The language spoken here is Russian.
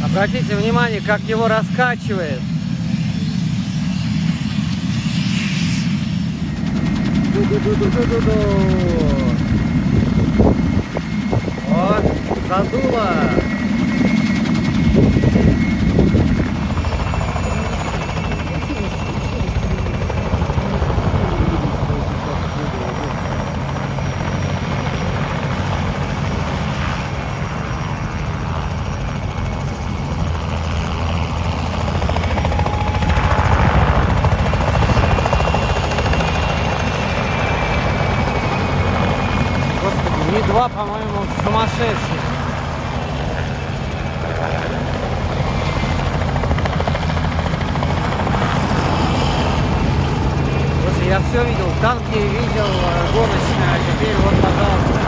Обратите внимание, как его раскачивает. Вот, задуло. Ми-2, по-моему, сумасшедший. Слушай, я все видел, танки видел, гоночные, а теперь вот, пожалуйста.